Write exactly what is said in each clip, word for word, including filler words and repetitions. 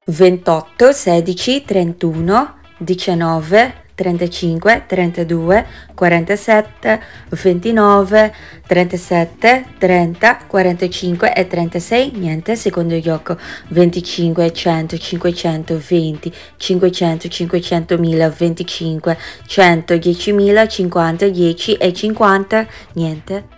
ventotto, sedici, trentuno, diciannove, trentacinque, trentadue, quarantasette, ventinove, trentasette, trenta, quarantacinque e trentasei, niente, secondo gioco venticinque, cento, cinquecento, venti, cinquecento, cinquecentomila, venticinque, cento, diecimila, cinquanta, dieci e cinquanta, niente.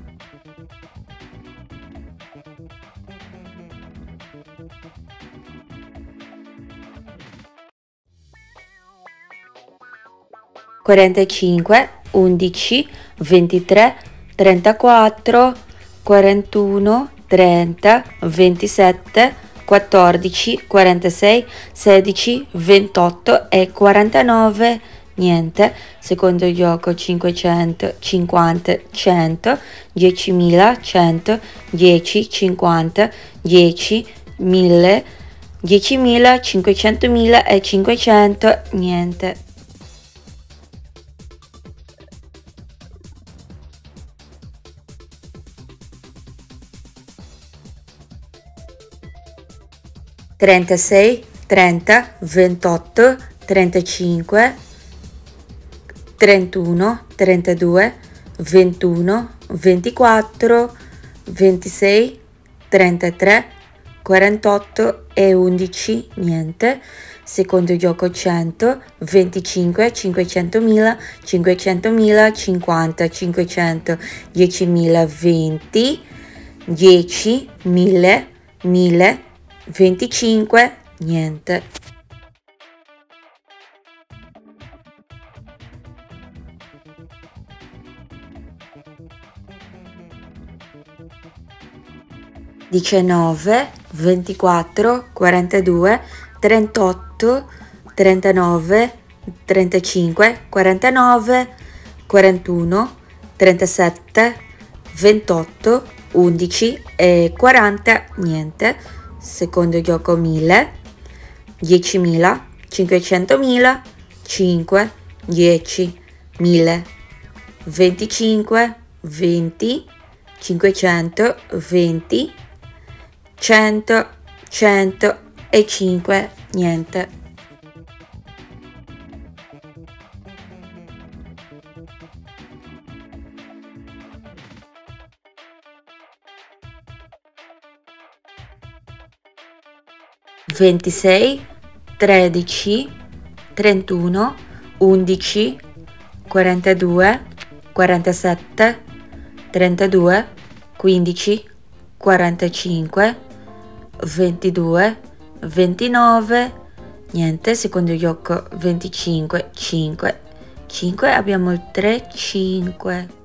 quarantacinque, undici, ventitré, trentaquattro, quarantuno, trenta, ventisette, quattordici, quarantasei, sedici, ventotto e quarantanove, niente, secondo gioco cinquecento, cinquanta, cento, diecimila, cento, dieci, cinquanta, dieci, mille, diecimila, cinquecentomila e cinquecento, niente. trentasei, trenta, ventotto, trentacinque, trentuno, trentadue, ventuno, ventiquattro, ventisei, trentatré, quarantotto e undici, niente. Secondo gioco cento, venticinque, cinquecentomila, cinquecentomila, cinquanta, cinquecento, diecimila, venti, dieci, mille, mille, venticinque, niente. diciannove, ventiquattro, quarantadue, trentotto, trentanove, trentacinque, quarantanove, quarantuno, trentasette, ventotto, undici e quaranta, niente. Secondo gioco mille, diecimila, cinquecentomila, cinque, dieci, mille, venticinque, venti, cinquecento, venti, cento, cento e cinque, niente. ventisei, tredici, trentuno, undici, quarantadue, quarantasette, trentadue, quindici, quarantacinque, ventidue, ventinove, niente, secondo gioco venticinque, cinque, cinque, abbiamo il tre, cinque.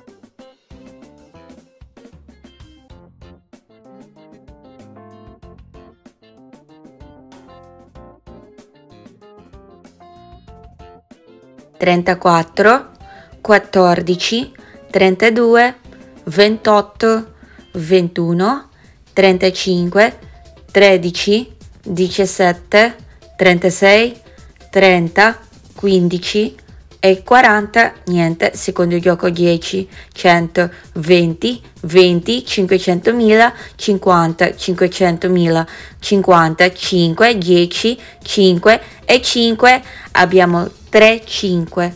trentaquattro, quattordici, trentadue, ventotto, ventuno, trentacinque, tredici, diciassette, trentasei, trenta, quindici e quaranta, niente, secondo gioco dieci, cento, venti, venti, cinquecentomila, cinquanta, cinquecentomila, cinquanta, cinque, dieci, cinque e cinque, abbiamo tre, cinque.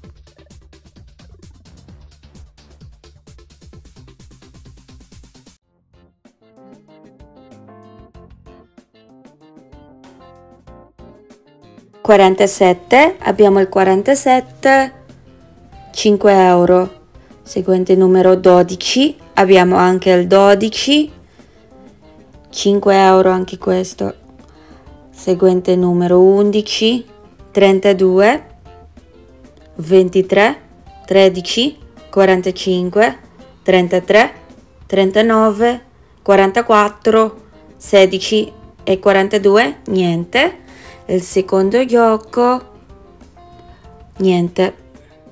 quarantasette, abbiamo il quarantasette, cinque euro. Seguente numero dodici, abbiamo anche il dodici, cinque euro anche questo. Seguente numero undici, trentadue, ventitré, tredici, quarantacinque, trentatré, trentanove, quarantaquattro, sedici e quarantadue, niente. Il secondo gioco, niente.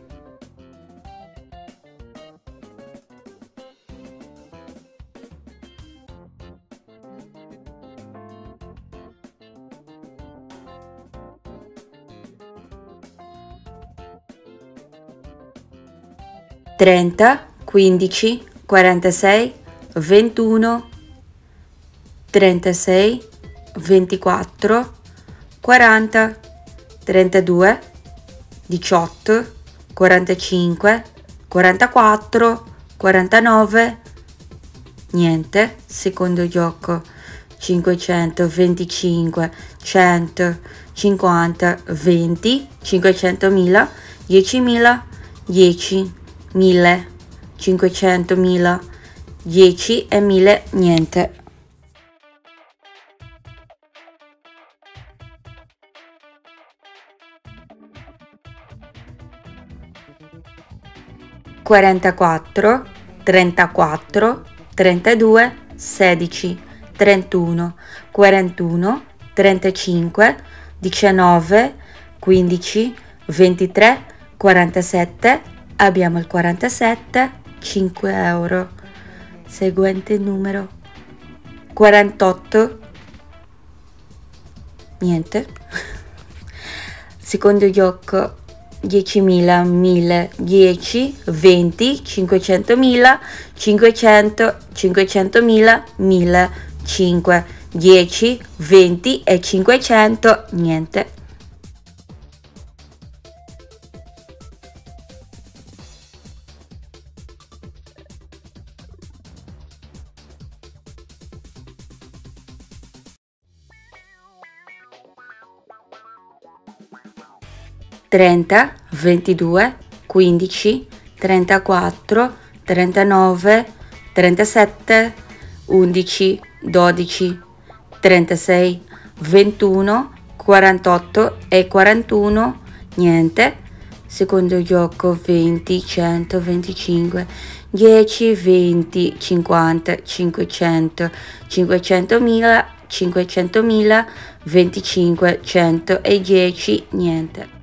trenta, quindici, quarantasei, ventuno, trentasei, ventiquattro, quaranta, trentadue, diciotto, quarantacinque, quarantaquattro, quarantanove, niente. Secondo gioco cinquecentoventicinque, cento, cinquanta, venti, cinquecentomila, diecimila, dieci, mille, cinquecentomila, dieci e mille, niente. quarantaquattro, trentaquattro, trentadue, sedici, trentuno, quarantuno, trentacinque, diciannove, quindici, ventitré, quarantasette, abbiamo il quarantasette, cinque euro. Seguente numero quarantotto, niente. Secondo gioco diecimila, mille, dieci, venti, cinquecentomila, cinquecento, cinquecentomila, mille, cinque, dieci, venti e cinquecento, niente. trenta, ventidue, quindici, trentaquattro, trentanove, trentasette, undici, dodici, trentasei, ventuno, quarantotto e quarantuno, niente. Secondo gioco venti, cento, venticinque, dieci, venti, cinquanta, cinquecento, cinquecentomila, cinquecentomila, venticinque, cento e dieci, niente.